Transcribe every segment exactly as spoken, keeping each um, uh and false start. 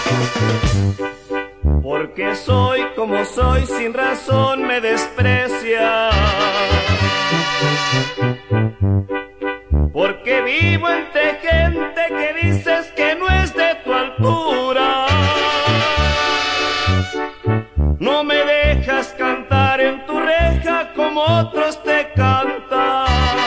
Porque soy como soy, sin razón me desprecia. Porque vivo entre gente que dices que no es de tu altura. No me dejas cantar en tu reja como otros te cantan.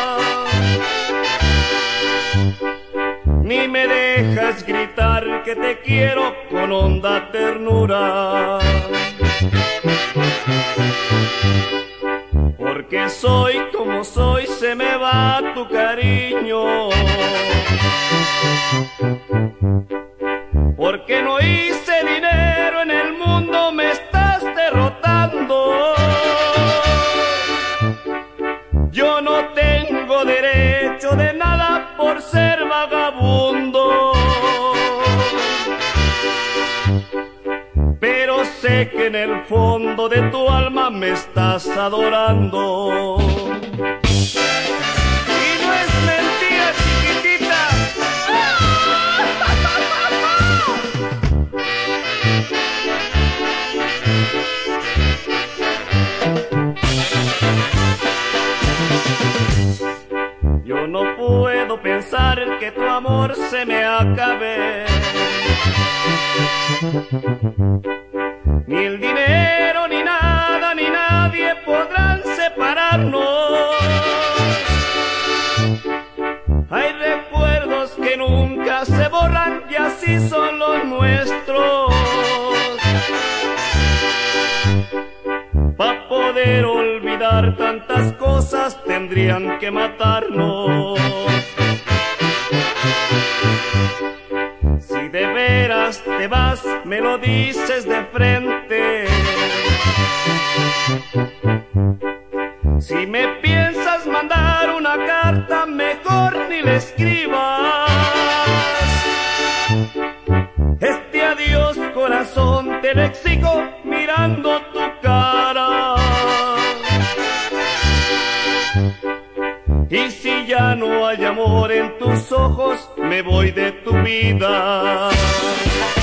Ni me dejas gritar que te quiero con honda ternura. Porque soy como soy, se me va tu cariño. Porque no hice dinero en el mundo, me estás derrotando. Yo no tengo derecho de nada por ser vagabundo. Pero sé que en el fondo de tu alma me estás adorando. Y no es mentira, chiquitita. Yo no puedo pensar que tu amor se me acabe. Ni el dinero, ni nada, ni nadie podrán separarnos. Hay recuerdos que nunca se borran y así son los nuestros. Pa' poder olvidar tantas cosas tendrían que matarnos. Si de veras te vas, me lo dices de frente. Si me piensas mandar una carta, mejor ni le escribas. Este adiós, corazón, te lo exijo mirando tu cara. Y si ya no hay amor en tus ojos, me voy de tu vida.